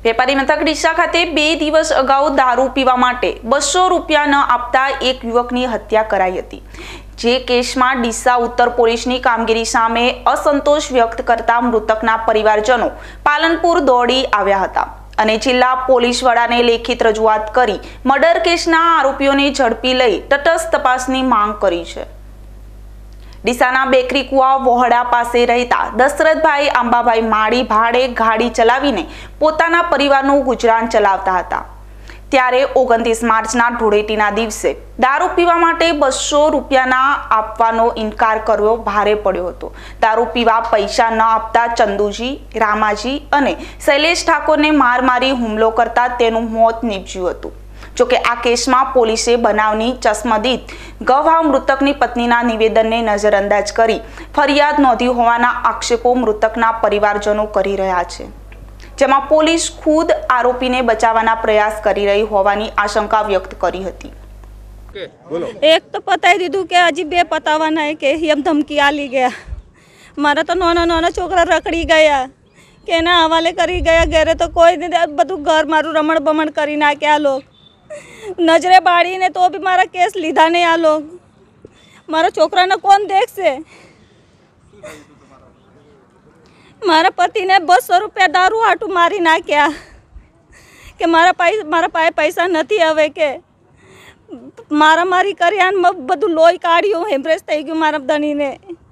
વેપારી મથક ડીસા ખાતે 2 દિવસ અગાઉ દારૂ પીવા માટે 200 રૂપિયા ન આપતા એક યુવકની હત્યા કરાઈ હતી। જે કેસમાં ડીસા ઉત્તર પોલીસની કામગીરી સામે અસંતોષ વ્યક્ત કરતા મૃતકના પરિવારજનો પાલનપુર દોડી આવ્યા હતા અને જિલ્લા પોલીસ વડાને લેખિત રજૂઆત કરી મર્ડર કેસના આરોપીઓને ઝડપી લઈ તટસ્થ તપાસની માંગ કરી છે। ડીસાના બેકરી કુવા વોહડા પાસે રહેતા દશરથભાઈ આંબાભાઈ માળી ભાડે ગાડી ચલાવીને પોતાના પરિવારનું ગુજરાન ચલાવતા હતા। ત્યારે 29 માર્ચના ધૂળેટીના દિવસે દારૂ પીવા માટે 200 રૂપિયાના આપવાનો ઇનકાર કરવો ભારે પડ્યો હતો। દારૂ પીવા પૈસા ન આપતા ચંદુજી, રામાજી અને શૈલેષ ઠાકોરને માર મારી હુમલો કરતા તેનું મોત નીપજ્યું હતું। જોકે આ કેસમાં પોલીસે બનાવની ચશ્મદીદ ગવાહ મૃતકની પત્નીના નિવેદનને નજરઅંદાજ કરી ફરિયાદ નોંધી હોવાના આક્ષેપો મૃતકના પરિવારજનો કરી રહ્યા છે, જેમાં પોલીસ ખુદ આરોપીને બચાવવાના પ્રયાસ કરી રહી હોવાની આશંકા વ્યક્ત કરી હતી। एक तो पता ही दीदू के अजी बे पतावाना है कि हम धमकी आली गया, मारा तो नाना छोकरा रखड़ी गया के ना हवाले करी गया घरे तो कोई नहीं, बधु घर मारू रमण बमण करी नाख्या आ लोग, नजरे बाड़ी ने तो भी मारा केस लीधा नहीं आ लोग। मारा छोकरा ने कौन देखसे? मारा पति ने 200 रुपया दारू हाटू मारी नाख्या કે મારા પાસે પૈસા નથી હવે કે મારા મારી કર્યા ને બધું લોહી કાઢ્યું, હેમરેજ થઈ ગયું મારા ધણીને।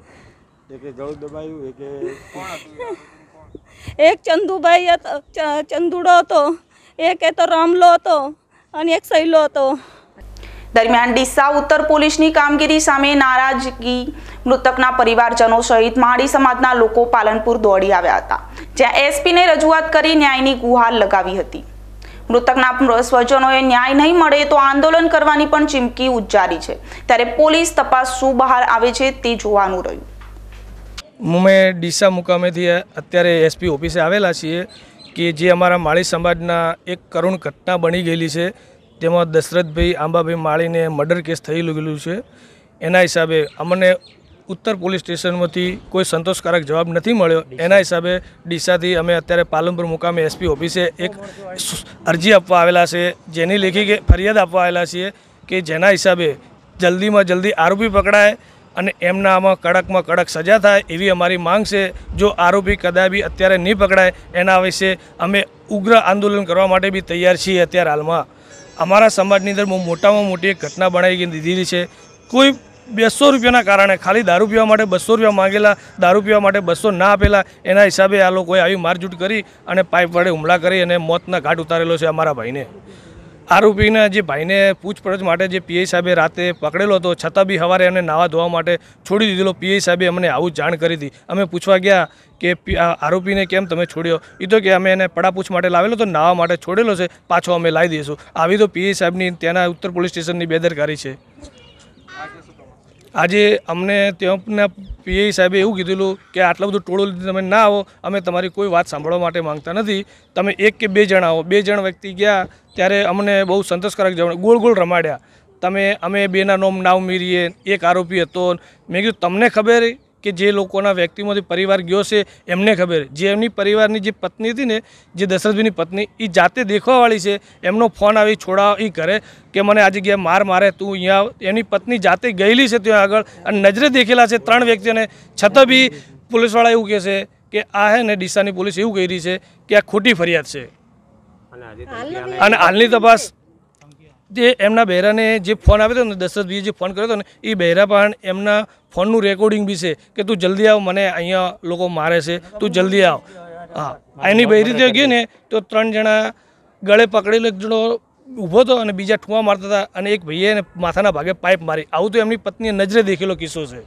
એક ચંદુભાઈ હતો, ચંદુડો હતો, એક તો રામલો હતો અને એક સૈલો હતો। દરમિયાન ડીસા ઉત્તર પોલીસની કામગીરી સામે નારાજગી મૃતકના પરિવારજનો સહિત માળી સમાજના લોકો પાલનપુર દોડી આવ્યા હતા, જ્યાં એસપીને રજૂઆત કરી ન્યાયની ગુહાર લગાવી હતી। મૃતકના સ્વજનોએ ન્યાય નહીં મળે તો આંદોલન કરવાની પણ ચીમકી ઉચ્ચારી છે। ત્યારે પોલીસ તપાસ શું બહાર આવે છે તે જોવાનું રહ્યું। અમે ડીસા મુકામેથી અત્યારે એસપી ઓફિસે આવેલા છીએ કે જે અમારા માળી સમાજના એક કરુણ ઘટના બની ગયેલી છે, તેમાં દશરથભાઈ આંબાભાઈ માળીને મર્ડર કેસ થઈ ગયેલું છે। એના હિસાબે અમને ઉત્તર પોલીસ સ્ટેશનમાંથી કોઈ સંતોષકારક જવાબ નથી મળ્યો। એના હિસાબે ડીસાથી અમે અત્યારે પાલનપુર મુકામે એસપી ઓફિસે એક અરજી આપવા આવેલા છે, જેની લેખિત ફરિયાદ આપવા આવેલા છીએ કે જેના હિસાબે જલ્દીમાં જલ્દી આરોપી પકડાય અને એમના આમાં કડકમાં કડક સજા થાય એવી અમારી માંગ છે। જો આરોપી કદાપી અત્યારે નહીં પકડાય એના વિશે અમે ઉગ્ર આંદોલન કરવા માટે બી તૈયાર છીએ। અત્યારે હાલમાં અમારા સમાજની અંદર મોટામાં મોટી એક ઘટના બનાવી દીધી છે। કોઈ 200 રૂપિયાના કારણે ખાલી દારૂ પીવા માટે 200 રૂપિયા માંગેલા, દારૂ પીવા માટે 200 ના આપેલા, એના હિસાબે આ લોકોએ આવી મારઝૂટ કરી અને પાઇપ વડે હુમલા કરી અને મોતના ઘાટ ઉતારેલો છે અમારા ભાઈને। આરોપીના જે ભાઈને પૂછપરછ માટે જે પીઆઈ સાહેબે રાતે પકડેલો હતો, છતાં બી સવારે એને નાવા ધોવા માટે છોડી દીધેલો। પીઆઈ સાહેબે અમને આવું જાણ કરી હતી। અમે પૂછવા ગયા કે આરોપીને કેમ તમે છોડ્યો? એ તો કે અમે એને પડાપૂછ માટે લાવેલો તો નાવા માટે છોડેલો છે, પાછો અમે લાવી દઈશું। આવી તો પીઆઈ સાહેબની ત્યાંના ઉત્તર પોલીસ સ્ટેશનની બેદરકારી છે। આજે અમને ત્યાંના પીઆઈ સાહેબે એવું કીધેલું કે આટલું બધું ટોળું તમે ના આવો, અમે તમારી કોઈ વાત સાંભળવા માટે માંગતા નથી, તમે 1 કે 2 જણ આવો। 2 જણ વ્યક્તિ ગયા ત્યારે અમને બહુ સંતોષકારક જવાબ, ગોળ ગોળ રમાડ્યા। અમે 2ના નામ મીરીએ, એક આરોપી હતો। મેં કીધું તમને ખબર કે જે લોકોના વ્યક્તિમાંથી પરિવાર ગયો છે એમને ખબર, જે એમની પરિવારની જે પત્ની હતી ને, જે દશરથભાઈની પત્ની, એ જાતે દેખવાવાળી છે, એમનો ફોન આવી છોડાવ એ કરે કે મને આ જગ્યાએ મારે તું અહીંયા, એની પત્ની જાતે ગયેલી છે ત્યાં આગળ અને નજરે દેખેલા છે 3 વ્યક્તિઓને, છતાં બી પોલીસવાળા એવું કહે છે કે આ હે ને ડીસાની પોલીસ એવું કહી રહી છે કે આ ખોટી ફરિયાદ છે। અને હાલની તપાસ જે એમના બહેરાને જે ફોન આવ્યો હતો ને, દશરથભાઈએ જે ફોન કર્યો હતો ને, એ બહેરા પણ એમના ફોનનું રેકોર્ડિંગ બી છે કે તું જલ્દી આવ, મને અહીંયા લોકો મારે છે, તું જલ્દી આવ। હા, એની બહેરી ત્યાં ગઈ ને તો 3 જણા ગળે પકડેલો, એક જણો ઊભો હતો અને બીજા ઠુવા મારતા હતા અને એક ભાઈએ એને માથાના ભાગે પાઇપ મારી। આવું તો એમની પત્નીએ નજરે દેખેલો કિસ્સો છે।